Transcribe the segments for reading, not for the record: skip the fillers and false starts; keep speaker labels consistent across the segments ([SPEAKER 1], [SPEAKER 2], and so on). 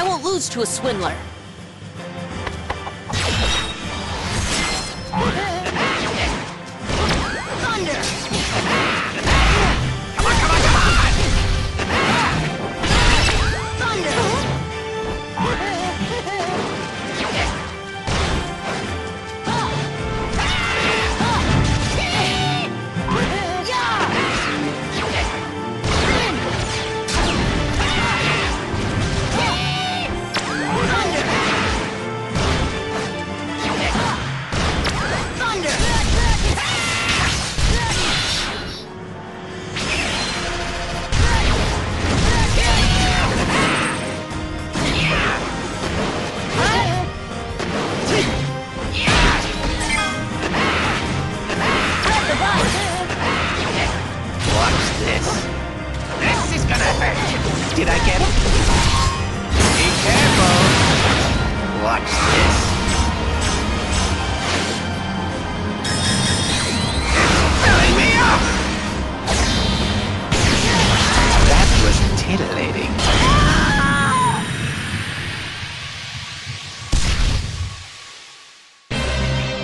[SPEAKER 1] won't lose to a swindler. Thunder!
[SPEAKER 2] Come on, come on, come on!
[SPEAKER 1] Thunder!
[SPEAKER 2] Did I get it? Be careful! Watch this! It's filling me up! That was titillating.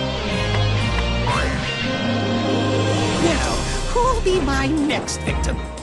[SPEAKER 2] Now, who'll be my next victim?